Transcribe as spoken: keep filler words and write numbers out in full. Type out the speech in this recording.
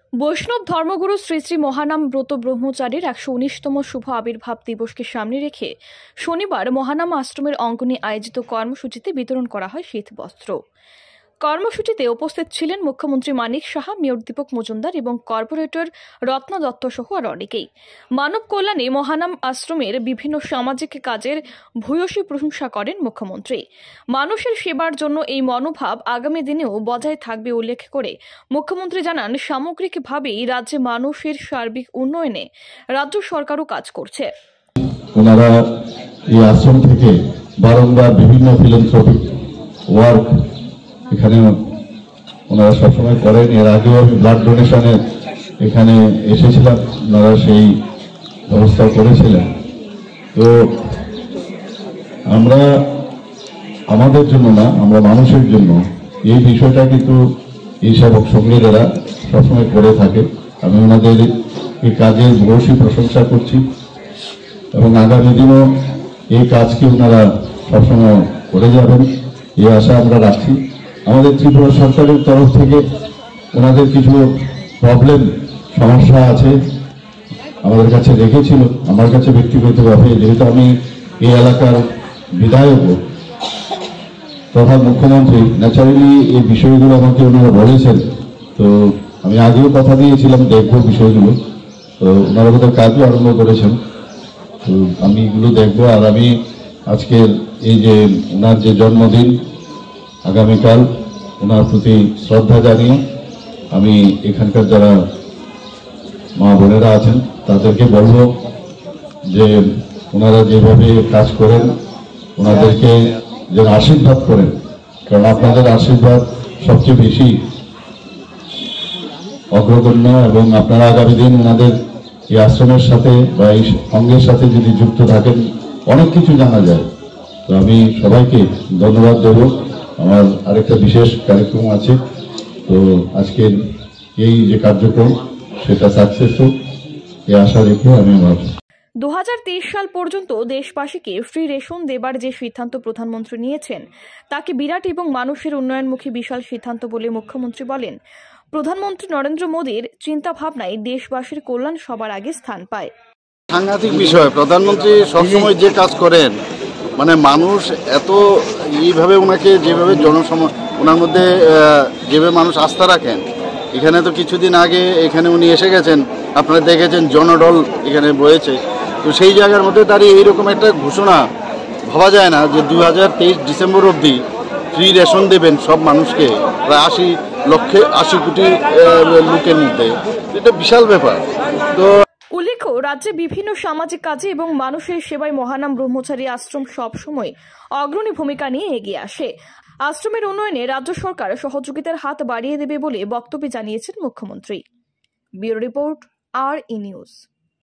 বৈষ্ণব ধর্মগুরু শ্রী শ্রী মহানাম ব্রত ব্রহ্মচারীর একশো উনিশতম শুভ আবির্ভাব দিবসকে সামনে রেখে শনিবার মহানাম আশ্রমের অঙ্গনে আয়োজিত কর্মসূচিতে বিতরণ করা হয় শীত বস্ত্র। কর্মসূচিতে উপস্থিত ছিলেন মুখ্যমন্ত্রী মানিক সাহা, মেয়র দীপক মজুমদার এবং কর্পোরেটর রত্না দত্ত সহ আর অনেকেই। মানব কল্যাণে মহানাম আশ্রমের বিভিন্ন সামাজিক কাজের ভূয়সী প্রশংসা করেন মুখ্যমন্ত্রী। মানুষের সেবার জন্য এই মনোভাব আগামী দিনেও বজায় থাকবে উল্লেখ করে মুখ্যমন্ত্রী জানান, সামগ্রিকভাবেই রাজ্যে মানুষের সার্বিক উন্নয়নে রাজ্য সরকারও কাজ করছে। ওনারা এই আশ্রম থেকে বারংবার বিভিন্ন ফিলান্থ্রপিক ওয়ার্ক এখানে ওনারা সবসময় করেন। এর আগেও আমি ব্লাড ডোনেশনে এখানে এসেছিলাম, ওনারা সেই ব্যবস্থা করেছিলেন। তো আমরা আমাদের জন্য না, আমরা মানুষের জন্য এই বিষয়টা কিন্তু এই সেবক সঙ্গীরা সবসময় করে থাকে। আমি ওনাদের এই কাজের ভূয়সী প্রশংসা করছি এবং আগামী দিনও এই কাজকে ওনারা সবসময় করে যাবেন এই আশা আমরা রাখছি। আমাদের ত্রিপুরা সরকারের তরফ থেকে ওনাদের কিছু প্রবলেম সমস্যা আছে আমাদের কাছে রেখেছিল, আমার কাছে ব্যক্তিগতভাবে, যেহেতু আমি এই এলাকার বিধায়ক তথা মুখ্যমন্ত্রী, ন্যাচারালি এই বিষয়গুলো আমাকে ওনারা বলেছেন। তো আমি আগেও কথা দিয়েছিলাম দেখবো বিষয়গুলো, তো ওনারা বোধহয় কাজও আরম্ভ করেছেন। তো আমি এগুলো দেখবো। আর আমি আজকের এই যে ওনার যে জন্মদিন আগামীকাল, ওনার প্রতি শ্রদ্ধা জানিয়ে আমি এখানকার যারা মা বোনেরা আছেন তাদেরকে বলবো যে ওনারা যেভাবে কাজ করেন ওনাদেরকে যেন আশীর্বাদ করেন, কারণ আপনাদের আশীর্বাদ সবচেয়ে বেশি অগ্রগণ্য। এবং আপনারা আগামী দিন ওনাদের এই আশ্রমের সাথে বা এই সঙ্গের সাথে যদি যুক্ত থাকেন অনেক কিছু জানা যায়। তো আমি সবাইকে ধন্যবাদ দেব। আমার আরেকটা বিশেষ কার্যক্রম আছে, তো আজকের এই যে কার্যক্রম সেটা সাকসেস হোক এই আশা রেখে আমি আমার দু হাজার তেইশ সাল পর্যন্ত দেশবাসীকে ফ্রি রেশন দেবার যে সিদ্ধান্ত প্রধানমন্ত্রী নিয়েছেন তাকে বিরাট এবং মানুষের উন্নয়নমুখী বিশাল সিদ্ধান্ত বলে মুখ্যমন্ত্রী বলেন, প্রধানমন্ত্রী নরেন্দ্র মোদীর চিন্তা ভাবনায় দেশবাসীর কল্যাণ সবার আগে স্থান পায়। সাংঘাতিক বিষয়, প্রধানমন্ত্রী সবসময় যে কাজ করেন, মানে মানুষ এত এইভাবে ওনাকে যেভাবে জনসম ওনার মধ্যে যেভাবে মানুষ আস্থা রাখেন। এখানে তো কিছুদিন আগে এখানে উনি এসে গেছেন, আপনারা দেখেছেন জনডল এখানে বয়েছে। তো সেই জায়গার মধ্যে দাঁড়িয়ে এইরকম একটা ঘোষণা ভাবা যায় না যে দু হাজার তেইশ ডিসেম্বর অবধি ফ্রি রেশন দেবেন সব মানুষকে, প্রায় আশি লক্ষে আশি কোটি লোকের মধ্যে। এটা বিশাল ব্যাপার। তো উল্লেখ্য, রাজ্যে বিভিন্ন সামাজিক কাজে এবং মানুষের সেবায় মহানাম ব্রহ্মচারী আশ্রম সবসময় অগ্রণী ভূমিকা নিয়ে এগিয়ে আসে। আশ্রমের উন্নয়নে রাজ্য সরকার সহযোগিতার হাত বাড়িয়ে দেবে বলে বক্তব্যে জানিয়েছেন মুখ্যমন্ত্রী। Bureau report, R E news.